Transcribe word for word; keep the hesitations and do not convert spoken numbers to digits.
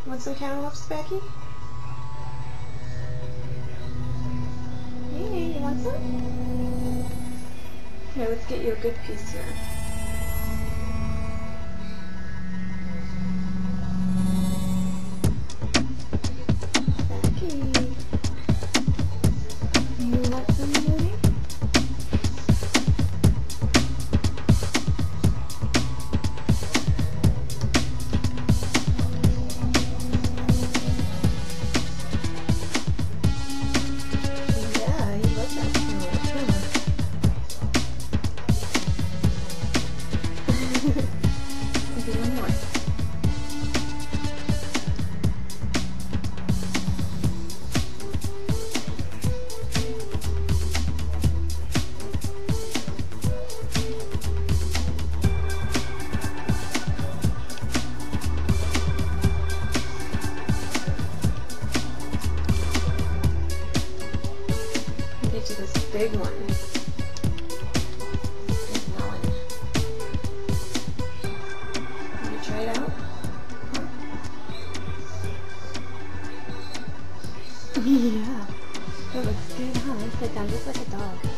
Want some cantaloupe, Spacky? Hey, you want some? Here, let's get you a good piece here. Spacky, you want some meowing? To this big one. Big melon. Want to try it out? Yeah. That looks good, huh? Sit down just like a dog.